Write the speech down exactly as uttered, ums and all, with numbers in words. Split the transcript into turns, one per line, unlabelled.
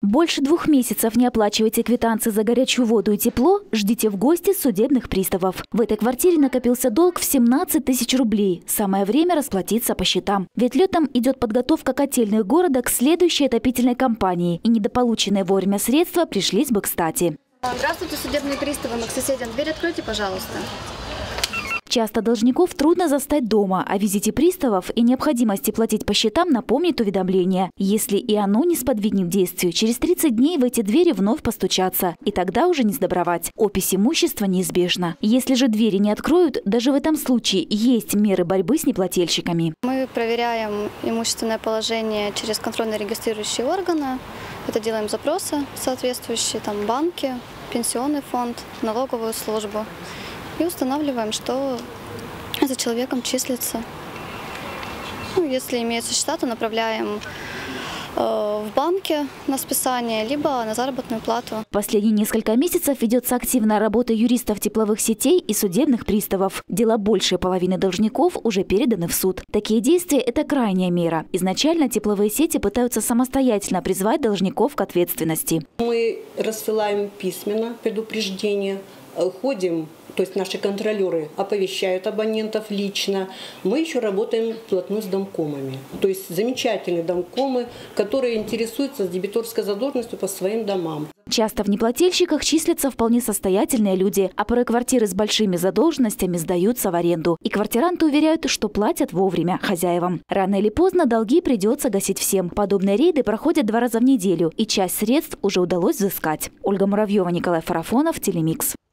Больше двух месяцев не оплачиваете квитанции за горячую воду и тепло, ждите в гости судебных приставов. В этой квартире накопился долг в семнадцать тысяч рублей. Самое время расплатиться по счетам. Ведь летом идет подготовка котельных города к следующей отопительной кампании. И недополученные вовремя средства пришлись бы кстати.
Здравствуйте, судебные приставы. Мы к соседям. Дверь откройте, пожалуйста.
Часто должников трудно застать дома. О визите приставов и необходимости платить по счетам напомнит уведомление. Если и оно не сподвигнет к действию, через тридцать дней в эти двери вновь постучатся. И тогда уже не сдобровать. Опись имущества неизбежна. Если же двери не откроют, даже в этом случае есть меры борьбы с неплательщиками.
Мы проверяем имущественное положение через контрольно-регистрирующие органы. Это делаем запросы соответствующие, там банки, пенсионный фонд, налоговую службу. И устанавливаем, что за человеком числится. Ну, если имеются счета, то направляем э, в банки на списание, либо на заработную плату.
Последние несколько месяцев ведется активная работа юристов тепловых сетей и судебных приставов. Дела большей половины должников уже переданы в суд. Такие действия – это крайняя мера. Изначально тепловые сети пытаются самостоятельно призвать должников к ответственности.
Мы рассылаем письменно предупреждение, ходим. То есть наши контролеры оповещают абонентов лично. Мы еще работаем вплотную с домкомами. То есть замечательные домкомы, которые интересуются с дебиторской задолженностью по своим домам.
Часто в неплательщиках числятся вполне состоятельные люди, а порой квартиры с большими задолженностями сдаются в аренду. И квартиранты уверяют, что платят вовремя хозяевам. Рано или поздно долги придется гасить всем. Подобные рейды проходят два раза в неделю, и часть средств уже удалось взыскать. Ольга Муравьева, Николай Фарафонов, Телемикс.